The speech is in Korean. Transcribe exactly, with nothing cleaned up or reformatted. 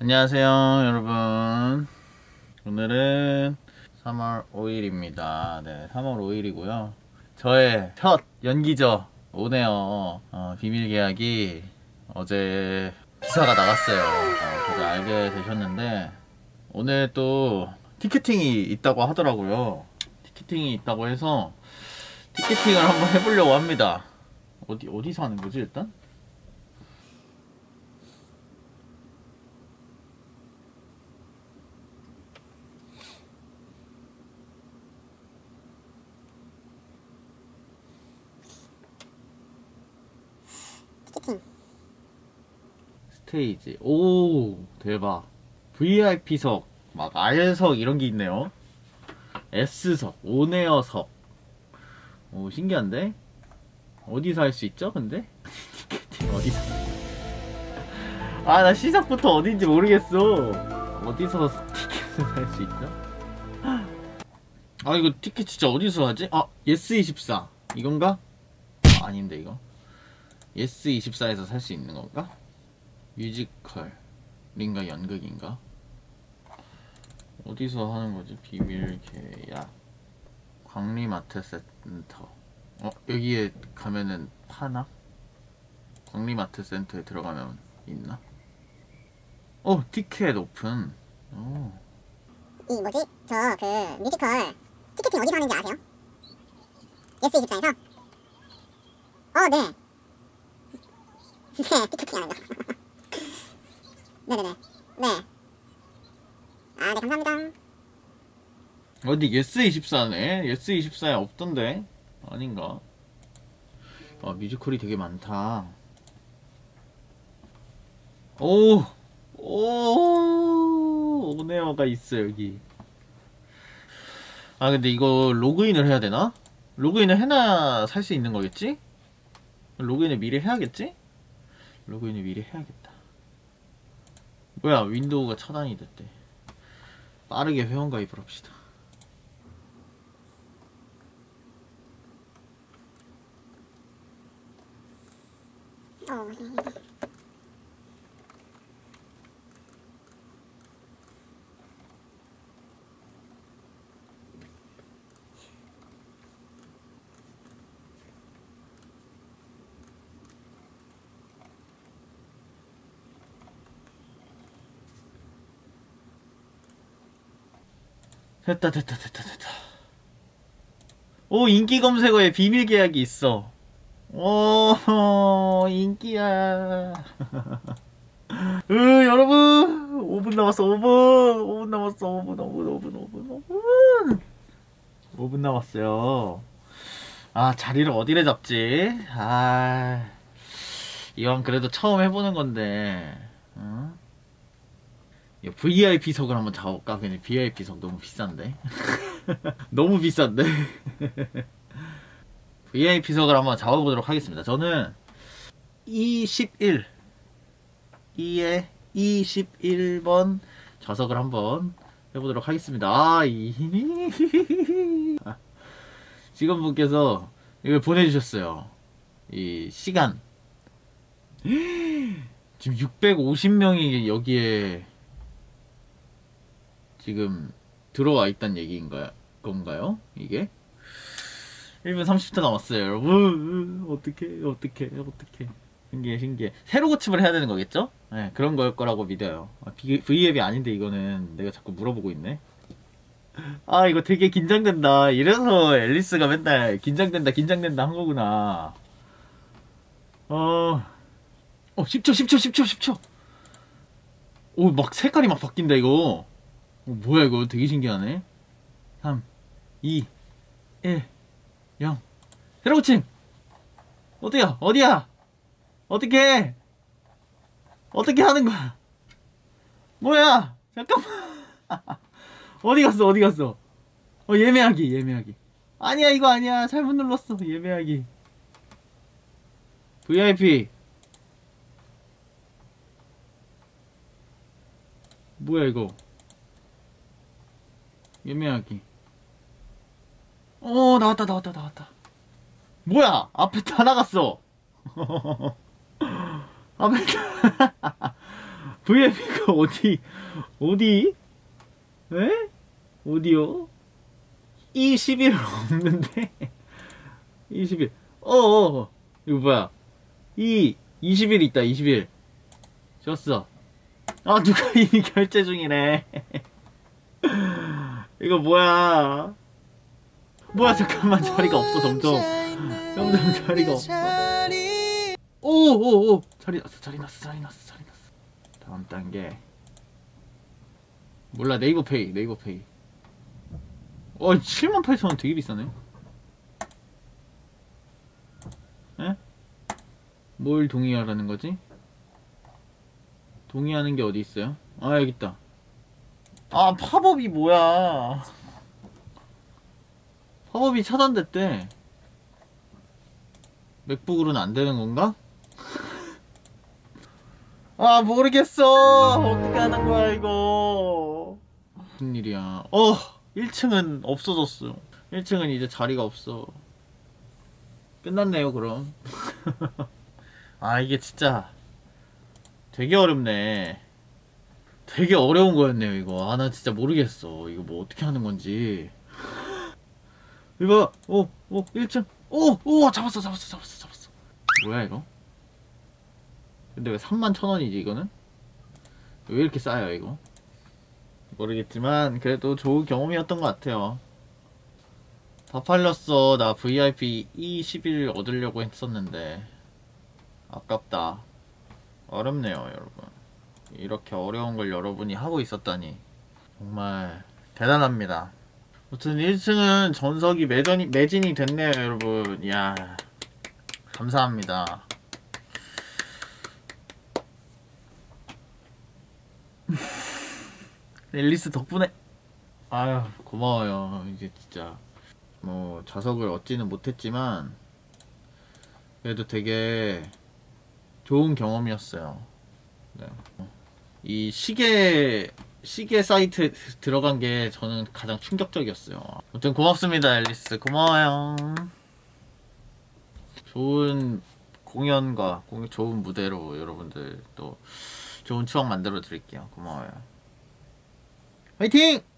안녕하세요 여러분. 오늘은 삼월 오일입니다 네, 삼월 오일이고요 저의 첫 연기죠. 오네요. 어, 비밀계약이 어제 기사가 나갔어요. 어, 다들 알게 되셨는데 오늘 또 티켓팅이 있다고 하더라고요. 티켓팅이 있다고 해서 티켓팅을 한번 해보려고 합니다. 어디, 어디서 하는 거지 일단? 티켓팅 스테이지. 오 대박. 브이아이피석 막 R석 이런게 있네요. S석, 오네어석. 오 신기한데? 어디서 할 수 있죠 근데? 티켓팅 어디서? 아 나 시작부터 어딘지 모르겠어. 어디서 티켓을 살 수 있죠? 아 이거 티켓 진짜 어디서 하지? 아 예스이십사 이건가? 아, 아닌데 이거 예스이십사에서 살 수 있는 건가? 뮤지컬인가 연극인가? 어디서 하는 거지? 비밀 계약 광림아트센터. 어 여기에 가면은 파나? 광림아트센터에 들어가면 있나? 어 티켓 오픈. 오. 이 뭐지? 저 그 뮤지컬 티켓팅 어디서 하는지 아세요? 예스이십사에서? 어 네. 네 티켓팅 하는 거. 네네네. 네. 아 네 감사합니다. 어디 예스이십사네? 예스이십사에 없던데? 아닌가? 아 뮤지컬이 되게 많다. 오! 오! 오네어가 있어 여기. 아 근데 이거 로그인을 해야 되나? 로그인을 해놔야 살 수 있는 거겠지? 로그인을 미리 해야겠지? 로그인을 미리 해야겠다. 뭐야 윈도우가 차단이 됐대. 빠르게 회원가입을 합시다. 어 네. 됐다 됐다 됐다 됐다. 오 인기 검색어에 비밀 계약이 있어. 오 인기야. 으 여러분 오 분 남았어. 오 분 오 분 남았어. 오 분 오 분 오 분 오 분 오 분 오 분 남았어요. 아 자리를 어디를 잡지? 아 이왕 그래도 처음 해보는 건데 어? 브이아이피석을 한번 잡아볼까? 그냥 브이아이피석 너무 비싼데? 너무 비싼데? 브이아이피석을 한번 잡아보도록 하겠습니다. 저는 이십일 이에 이십일 번 좌석을 한번 해보도록 하겠습니다. 아, 이... 직원분께서 이걸 보내주셨어요. 이 시간 지금 육백오십 명이 여기에 지금 들어와 있다는 얘기인가요? 건가요? 이게? 일 분 삼십 초 남았어요 여러분. 어떡해 어떡해 어떡해. 신기해 신기해. 새로 고침을 해야 되는 거겠죠? 네, 그런 걸 거라고 믿어요. 아, 브이앱이 아닌데 이거는 내가 자꾸 물어보고 있네. 아 이거 되게 긴장된다. 이래서 앨리스가 맨날 긴장된다 긴장된다 한 거구나. 어... 어 십 초 십 초 십 초 십 초. 오 막 색깔이 막 바뀐다 이거. 어, 뭐야 이거 되게 신기하네. 삼 이 일 영. 새로 고침! 어디야 어디야 어떻게 어떻게 하는 거야. 뭐야 잠깐만. 어디 갔어 어디 갔어. 어 예매하기 예매하기. 아니야 이거 아니야 잘못 눌렀어. 예매하기 브이아이피. 뭐야 이거. 예매하기. 어 나왔다 나왔다 나왔다. 뭐야 앞에 다 나갔어. 앞에 다 브이아이피가 어디 어디? 에? 어디요? 이 십일 없는데? 이 십일 어어 이거 뭐야? 이 이십일 있다. 이십일 졌어. 아 누가 이미 결제 중이래. 이거 뭐야? 뭐야 잠깐만 자리가 없어 점점 점점 자리가 없어. 오오오 자리 났어 자리 났어 자리 났어 자리 났어. 다음 단계 몰라. 네이버페이 네이버페이. 어 칠만 팔천 원 되게 비싸네. 에? 뭘 동의하라는 거지? 동의하는 게 어디 있어요? 아 여기 있다. 아 팝업이 뭐야? 팝업이 차단됐대. 맥북으로는 안 되는 건가? 아 모르겠어. 어떻게 하는 거야 이거? 무슨 일이야? 어 일 층은 없어졌어. 일 층은 이제 자리가 없어. 끝났네요 그럼. 아 이게 진짜 되게 어렵네. 되게 어려운 거였네요 이거. 아 나 진짜 모르겠어 이거 뭐 어떻게 하는 건지. 이거 오오 일 층 오오 잡았어 잡았어 잡았어 잡았어. 뭐야 이거? 근데 왜 삼만 천 원이지 이거는? 왜 이렇게 싸요 이거? 모르겠지만 그래도 좋은 경험이었던 것 같아요. 다 팔렸어. 나 브이아이피 이 십일 얻으려고 했었는데 아깝다. 어렵네요 여러분. 이렇게 어려운 걸 여러분이 하고 있었다니 정말 대단합니다. 아무튼 일 층은 전석이 매전이, 매진이 됐네요 여러분. 이야 감사합니다. 앨리스 덕분에 아유 고마워요. 이제 진짜 뭐 좌석을 얻지는 못했지만 그래도 되게 좋은 경험이었어요. 네. 이 시계 시계 사이트에 들어간 게 저는 가장 충격적이었어요. 아무튼 고맙습니다 앨리스. 고마워요. 좋은 공연과 공, 좋은 무대로 여러분들 또 좋은 추억 만들어 드릴게요. 고마워요. 화이팅!